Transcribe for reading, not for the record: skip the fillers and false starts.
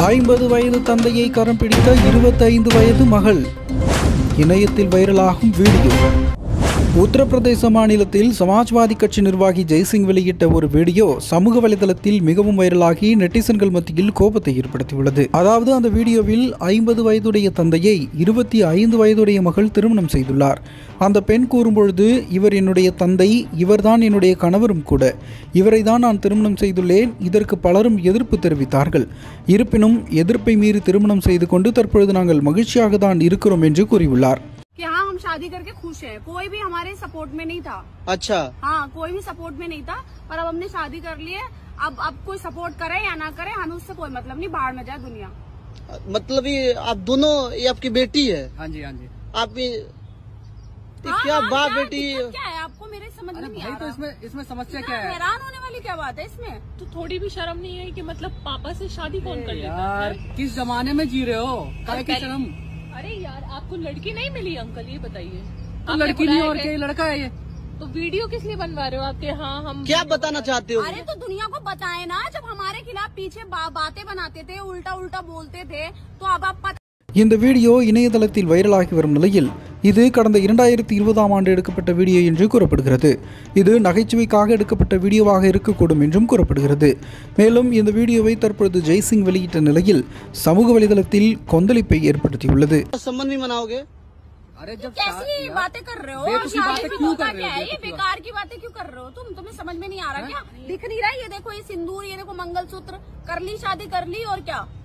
50 வயது தந்தையை கரம் பிடித்த 25 வயது மகள். இணையத்தில் வைரலாகும் வீடியோ. உத்தரப்பிரதேச மாநிலத்தில் சமாஜ்வாதி கட்சி நிர்வாகி ஜெய்சிங் வெளியிட்ட ஒரு வீடியோ சமூக வலைதளத்தில் மிகவும் வைரலாகி நெட்டிசன்கள் மத்தியில் கோபத்தை ஏற்படுத்தியுள்ளது. அதாவது அந்த வீடியோவில் 50 வயதுடைய தந்தையை 25 வயதுடைய மகள் திருமணம் செய்துள்ளார். அந்த பெண் கூறும்பொழுது, இவர் என்னுடைய தந்தை, இவர்தான் என்னுடைய கணவரும் கூட, இவரை தான் நான் திருமணம் செய்துள்ளேன். இதற்கு பலரும் எதிர்ப்பு தெரிவித்தார்கள். இருப்பினும் எதிர்ப்பை மீறி திருமணம் செய்து கொண்டு தற்பொழுது நாங்கள் மகிழ்ச்சியாக தான் இருக்கிறோம் என்று கூறியுள்ளார். कि हाँ, हम शादी करके खुश हैं। कोई भी हमारे सपोर्ट में नहीं था। अच्छा। हाँ, कोई भी सपोर्ट में नहीं था, पर अब हमने शादी कर ली है। अब कोई सपोर्ट करे या ना करे, हमें उससे कोई मतलब नहीं, बाहर में जाए दुनिया। मतलब ये आप दोनों, ये आपकी बेटी है? हाँ जी, हाँ जी। आप क्या बाप बेटी क्या है आपको मेरे समझ में नहीं आ तो रहा। इसमें समस्या क्या है? हैरान होने वाली क्या बात है इसमें? तो थोड़ी भी शर्म नहीं है कि मतलब पापा से शादी कौन कर लेता है? यार किस जमाने में जी रहे हो? काहे की शर्म? अरे यार, आपको लड़की नहीं मिली अंकल, ये बताइए। तो लड़की नहीं और क्या, लड़का है ये? तो वीडियो किस लिए बनवा रहे हो आपके? हाँ, हम क्या बताना चाहते हो? अरे तो दुनिया को बताए ना, जब हमारे खिलाफ पीछे बातें बनाते थे, उल्टा उल्टा बोलते थे, तो अब आप இந்த வீடியோ இணையதளத்தில் வைரலாகி வரும் நிலையில் இது கடந்த 2020ஆம் ஆண்டு எடுக்கப்பட்ட வீடியோ என்று கூறப்படுகிறது. இது நகைச்சுவைக்காக எடுக்கப்பட்ட வீடியோவாக இருக்கக்கூடும் என்றும் கூறப்படுகிறது. மேலும் இந்த வீடியோவை தற்பொழுது ஜெய்சிங் வெளியிட்ட நிலையில் சமூக வலைதளத்தில் கொந்தளிப்பை ஏற்படுத்தியுள்ளது. अरे जब कैसी बातें कर रहे हो? शादी क्यों कर रहे हो? ये बेकार की बातें क्यों कर रहे हो? तुम्हें समझ में नहीं आ रहा क्या? दिख नहीं रहा? ये देखो, ये सिंदूर, ये देखो मंगलसूत्र, कर ली शादी कर ली, और क्या?